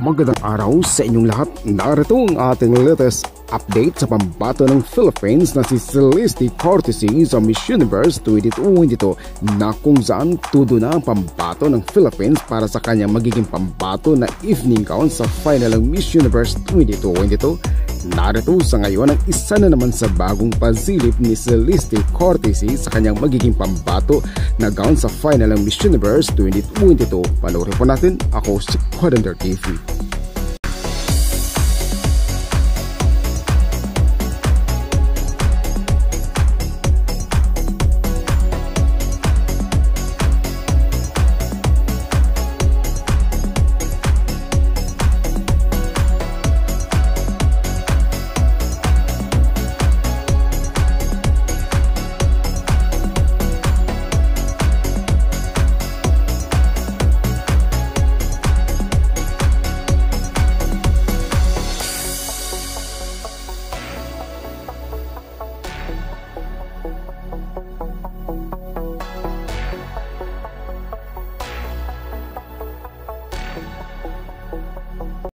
Magandang araw sa inyong lahat. Narito ang ating latest update sa pambato ng Philippines na si Celeste sa Miss Universe 2022 na kung saan tudo na ang pambato ng Philippines para sa kanyang magiging pambato na evening gown sa final ng Miss Universe 2022. Narito sa ngayon ang isa na naman sa bagong pasilip ni Celeste sa kanyang magiging pambato na gown sa final ng Miss Universe 2022. Panoorin po natin. Ako si Quadander TV.